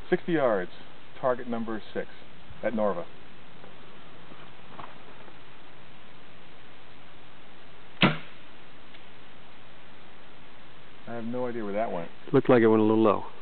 60 yards, target number 6 at Norva. I have no idea where that went. Looked like it went a little low.